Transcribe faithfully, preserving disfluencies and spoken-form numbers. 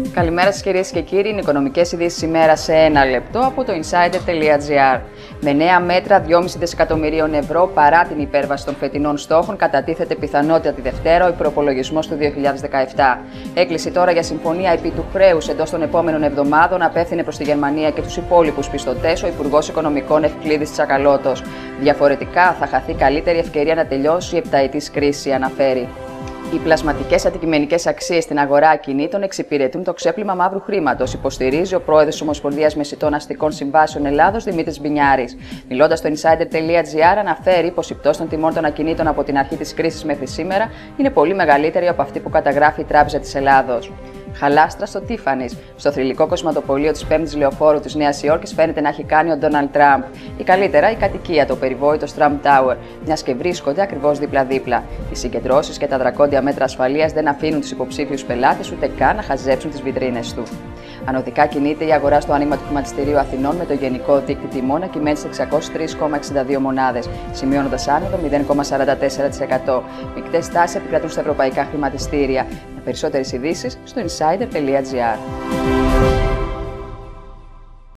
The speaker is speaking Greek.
Καλημέρα σας κυρίες και κύριοι, είναι οικονομικές ειδήσεις ημέρα σε ένα λεπτό από το insider τελεία gr. Με νέα μέτρα δυόμισι δισεκατομμυρίων ευρώ παρά την υπέρβαση των φετινών στόχων, κατατίθεται πιθανότητα τη Δευτέρα ο προϋπολογισμός του δύο χιλιάδες δεκαεπτά. Έκκληση τώρα για συμφωνία επί του χρέους εντός των επόμενων εβδομάδων απέφθινε προς τη Γερμανία και τους υπόλοιπους πιστωτές ο Υπουργός Οικονομικών Ευκλήδης Τσακαλώτος. Διαφορετικά θα χαθεί καλύτερη ευκαιρία να τελειώσει η επταετής κρίση, αναφέρει. Οι πλασματικές αντικειμενικές αξίες στην αγορά ακινήτων εξυπηρετούν το ξέπλυμα μαύρου χρήματος, υποστηρίζει ο πρόεδρος της Ομοσπονδίας Μεσιτών Αστικών Συμβάσεων Ελλάδος, Δημήτρης Μπινιάρης. Μιλώντας στο insider τελεία gr, αναφέρει πως η πτώση των τιμών των ακινήτων από την αρχή της κρίσης μέχρι σήμερα είναι πολύ μεγαλύτερη από αυτή που καταγράφει η Τράπεζα της Ελλάδος. Χαλάστρα στο Τίφανις. Στο θρυλικό κοσματοπωλείο της πέμπτης λεωφόρου της Νέας Υόρκης φαίνεται να έχει κάνει ο Ντόναλντ Τραμπ. Ή καλύτερα η κατοικία, το περιβόητο Trump Tower, μιας και βρίσκονται ακριβώς δίπλα-δίπλα. Οι συγκεντρώσεις και τα δρακόντια μέτρα ασφαλείας δεν αφήνουν τους υποψήφιους πελάτες ούτε καν να χαζέψουν τις βιτρίνες του. Ανωδικά κινείται η αγορά στο άνοιγμα του χρηματιστηρίου Αθηνών με το γενικό δείκτη τιμών να κυμαίνει σε εξακόσιες τρεις κόμμα εξήντα δύο μονάδες, σημειώνοντας άνοδο μηδέν κόμμα σαράντα τέσσερα τοις εκατό. Μικτές τάσεις επικρατούν στα ευρωπαϊκά χρηματιστήρια. Με περισσότερες ειδήσεις στο insider τελεία gr.